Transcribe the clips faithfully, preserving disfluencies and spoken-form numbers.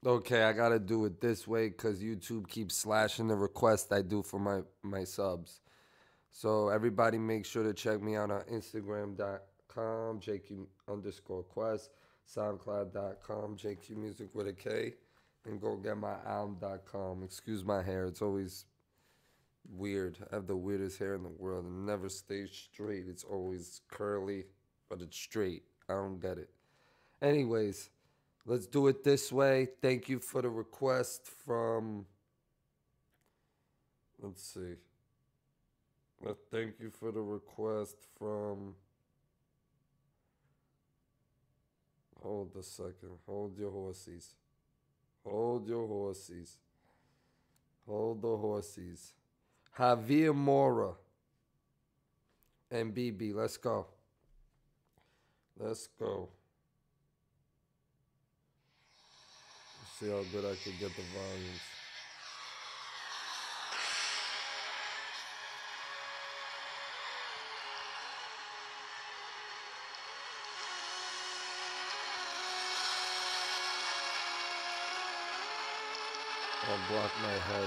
Okay, I gotta do it this way because YouTube keeps slashing the request I do for my my subs. So everybody make sure to check me out on Instagram dot com, J Q underscore quest, SoundCloud dot com, J Q Music with a K, and go get my album dot com. Excuse my hair, it's always weird. I have the weirdest hair in the world and never stays straight. It's always curly, but it's straight. I don't get it. Anyways, let's do it this way. Thank you for the request from, let's see. Uh, thank you for the request from, hold a second. Hold your horses. Hold your horses. Hold the horses. Javier Mora and B B. Let's go. Let's go. Let's see how good I can get the volumes. I'll block my head.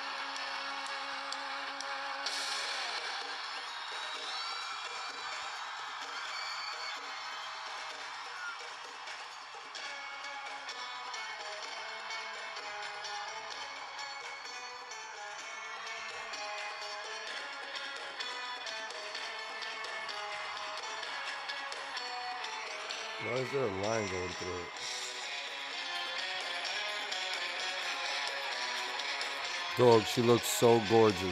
Why is there a line going through it? Dog, she looks so gorgeous.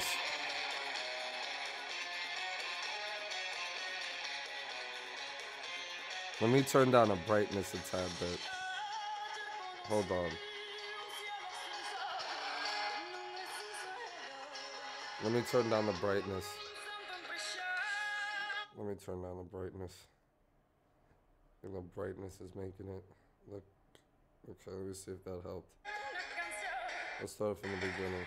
Let me turn down the brightness a tad bit. Hold on. Let me turn down the brightness. Let me turn down the brightness. I think the brightness is making it look. Okay, let me see if that helped. Let's start from the beginning.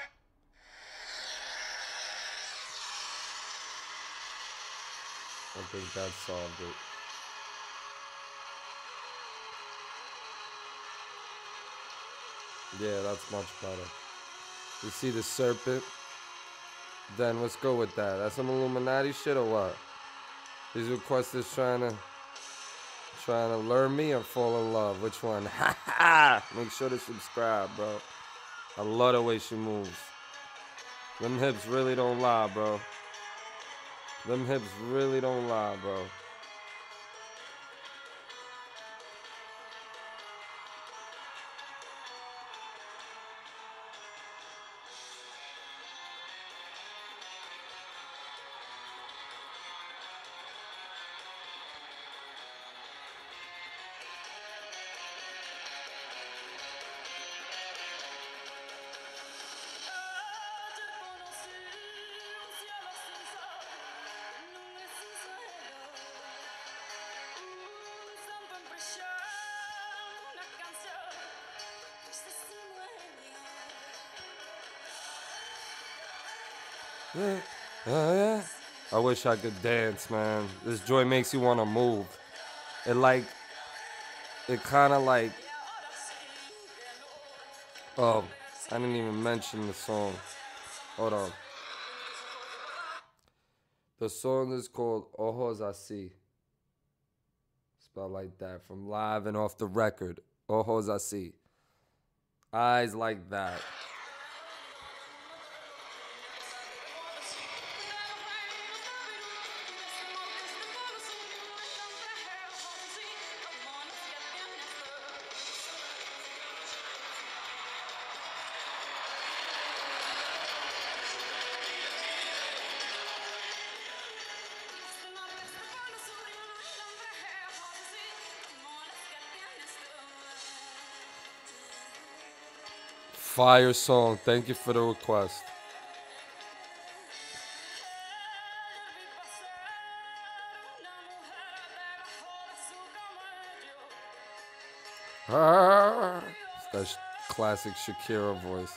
I think that solved it. Yeah, that's much better. You see the serpent? Then let's go with that. That's some Illuminati shit or what? These requesters trying to trying to lure me or fall in love. Which one? Ha ha! Make sure to subscribe, bro. I love the way she moves. Them hips really don't lie, bro. Them hips really don't lie, bro. Yeah. Oh, yeah. I wish I could dance, man. This joint makes you want to move. It like, it kind of like, oh, I didn't even mention the song. Hold on. The song is called Ojos Así. Spelled like that from Live and Off the Record. Ojos Así. Eyes like that. Fire song. Thank you for the request. Ah, it's that classic Shakira voice.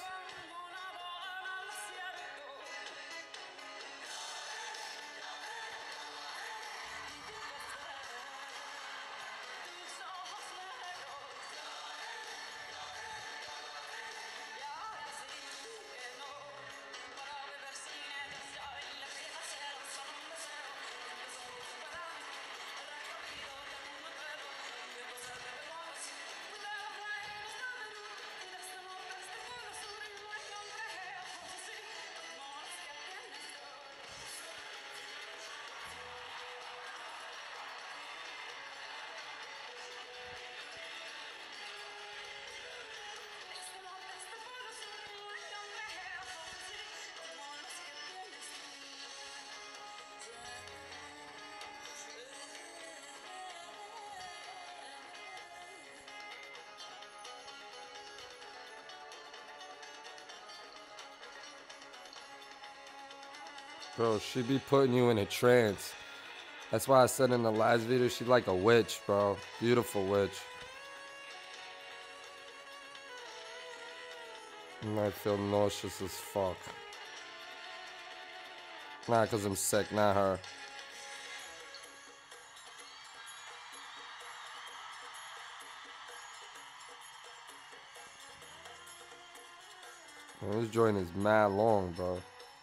Bro, she be putting you in a trance. That's why I said in the last video, she like a witch, bro. Beautiful witch. And I feel nauseous as fuck. Nah, cause I'm sick, not her. Man, this joint is mad long, bro.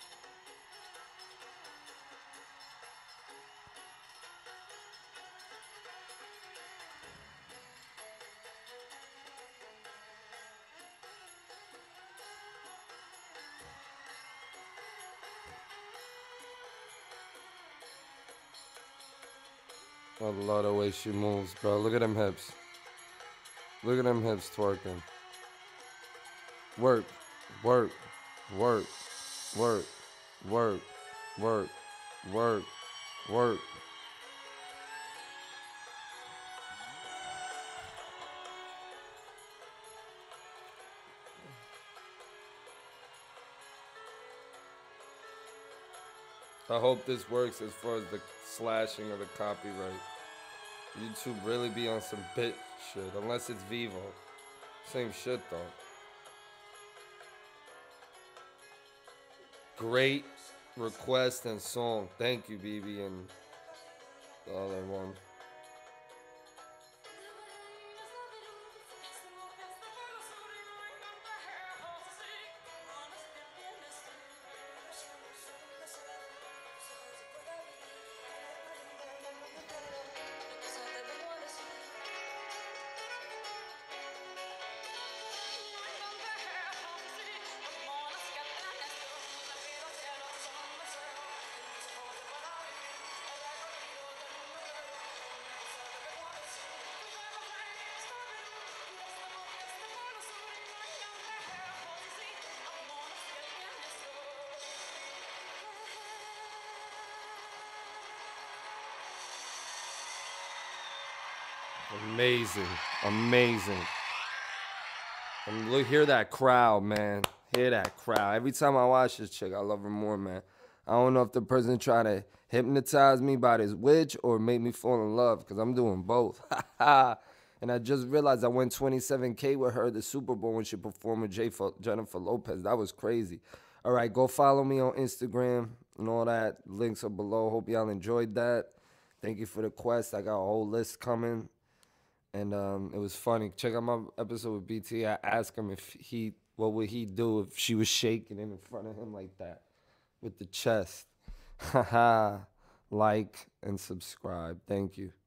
I love the way she moves, bro. Look at them hips. Look at them hips twerking. Work, work, work, work, work, work, work, work. I hope this works as far as the slashing of the copyright. YouTube really be on some bitch shit, unless it's Vivo. Same shit though. Great request and song. Thank you, B B, and the other one. Amazing, amazing. And look, hear that crowd, man. Hear that crowd. Every time I watch this chick, I love her more, man. I don't know if the person trying to hypnotize me by this witch or make me fall in love, because I'm doing both. And I just realized I went twenty-seven K with her at the Super Bowl when she performed with J- Jennifer Lopez. That was crazy. All right, go follow me on Instagram and all that. Links are below. Hope y'all enjoyed that. Thank you for the quest. I got a whole list coming. And um, it was funny. Check out my episode with B T. I asked him if he, what would he do if she was shaking in front of him like that with the chest. Haha. Like and subscribe. Thank you.